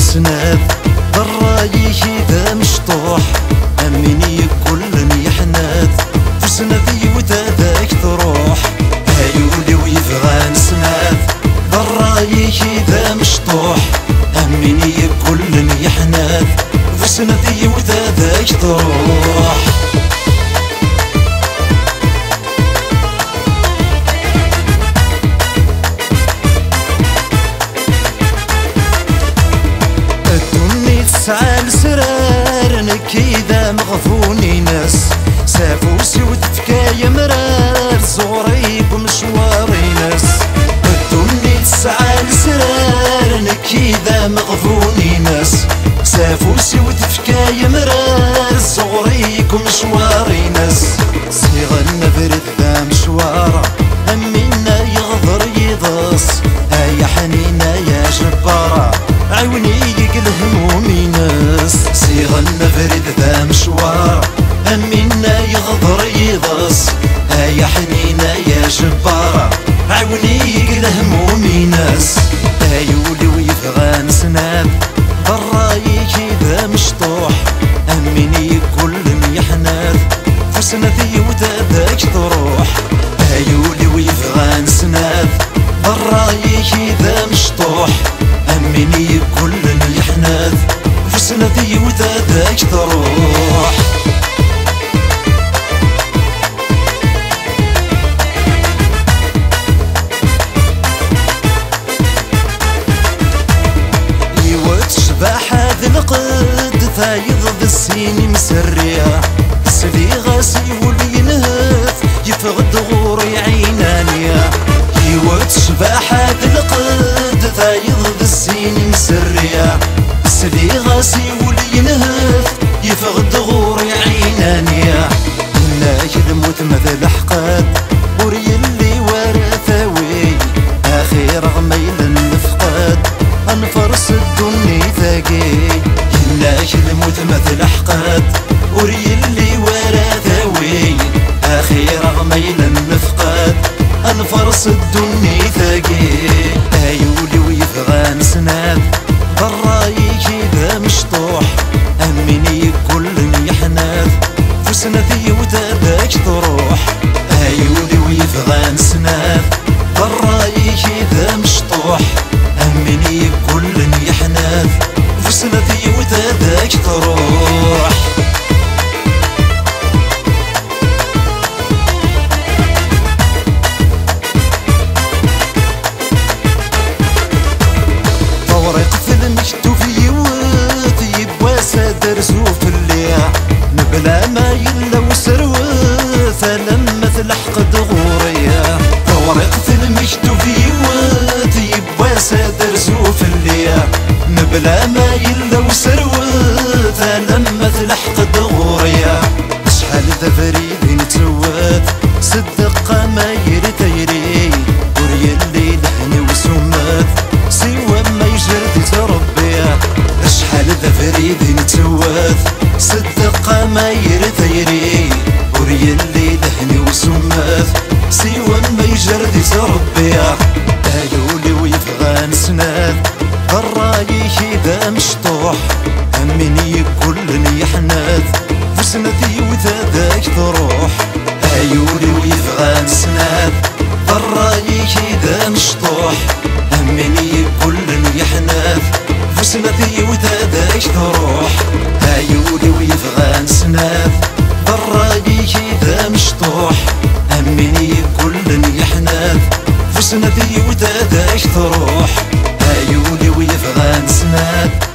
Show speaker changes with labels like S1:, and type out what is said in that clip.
S1: سناد ضرايك إذا مشطوح أمني كل يحناد فسنتي وتذاك تروح هيولي ويبغى نسناد ضرايك إذا مشطوح أمني كل يحناد فسنتي وتذاك تروح سعى السرار نكيدا مغفوني ناس سافوسي وتفكايا مرار زوري بمشواري ناس بدوني تسعى السرار نكيدا مغفوني ناس سافوسي وتفكايا مرار زوري بمشواري ناس صيغ النفرد ذا مشوارا أمينا يغضر يضاس يا حنينة يا جبارة عيوني الهمومي ناس صيغ النفرد ذا مشوار أمينا يغضر يضاس يا حنينة يا جبارة عيوني الهمومي ناس يولي ويبغى نسناد ضرايك إذا مشطوح أميني كل يحناد فسنتي وتذاك تروح يولي ويبغى نسناد ضرايك إذا مشطوح أمني كل يحناد فسنتي وتذاك تروح يوت شباح هذا القد فايض بالسين مسرية سلي غاسي ولينهف يفقد غوري عينانية يوت شباح هذا القد فايض بالسين مسرية سلي غاسي ولينهف يفقد غوري عينانية إنك الموت مثل حقاد وري اللي ورثاوي آخر غميل النفقاد أنفرس الدني ثاقي إنك الموت مثل حقاد وري اللي ورثاوي آخر غميل النفقاد أنفرس الدني ثاقي يولي ويبغى نسناد ضرايك إذا مشطوح أمني كل يحناد فسنتي وتذاك تروح يولي ويبغى نسناد ضرايك إذا مشطوح أمني كل يحناد فسنتي وتذاك تروح درسو في الليع نبلا ما يلا وسروث لما تلحق دغوريا طورق في المجد في وات يبواسا درسو في الليع نبلا ما يلا وسروث لما تلحق دغوريا شحال ذا فريد نتوات صدق ما يرتيري وريا اللي لحني وسمات سوى ما يجرد تربيه شحال ذا فريد نتوات صدق ما يرثيري وريا اللي لحني وسمات سوى ما يجرد تربيه يولي ويبغى نسناد ضرايك إذا مشطوح أمني كل يحناد فسنتي وتذاك تروح يولي ويبغى نسناد ضرايك إذا مشطوح أمني كل يحناد فسنتي وتذاك تروح يولي ويبغى نسناد ضرايك إذا مشطوح أمني كل يحناد فسنتي وتذاك تروح يولي ويبغى نسناد